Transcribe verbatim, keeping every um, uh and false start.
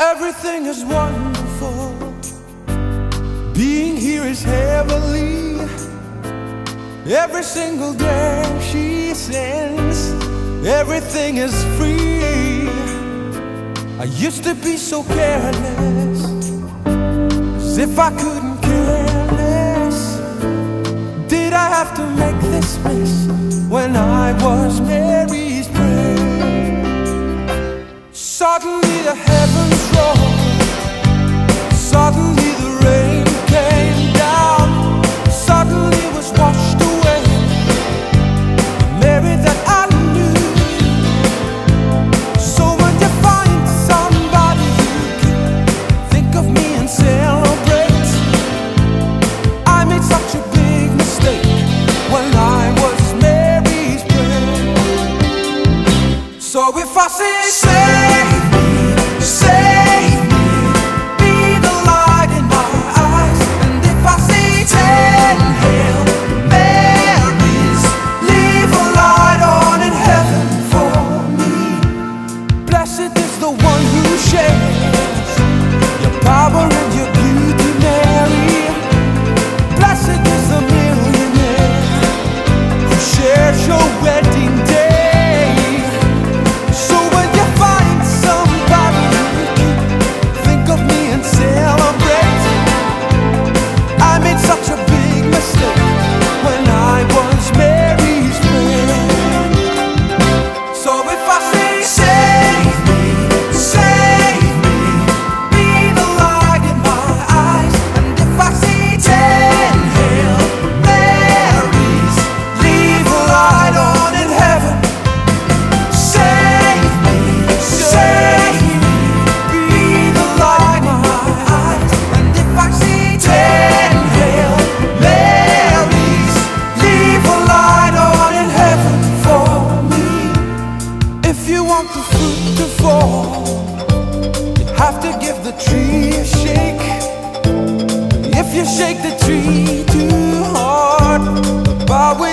Everything is wonderful. Being here is heavenly. Every single day she sings, everything is free. I used to be so careless, as if I couldn't care less. Did I have to make this mess when I was Mary's prayer? Suddenly the heavens roared, suddenly the rain came down, suddenly was washed away the Mary that I knew. So when you find somebody who can think of me and celebrate, I made such a big mistake when I was Mary's prayer. So if I say, save me, save me, be the light in my eyes. And if I say ten Hail Marys, leave a light on in heaven for me. Blessed is the one who shares your power and your beauty, Mary. Blessed is the millionaire who shares your wedding day. So when you find somebody who can think of me and celebrate, I made such a big mistake when I was Mary's friend. So if I say, save me, save me, be the light in my eyes. And if I say ten Hail Marys, leave a light on in heaven. Save me, save me, be the light in my eyes. And if I say ten Hail Marys, leave a light on in heaven for me. If you want the fruit to fall, you have to give the tree a shake. If you shake the tree too hard, the bough will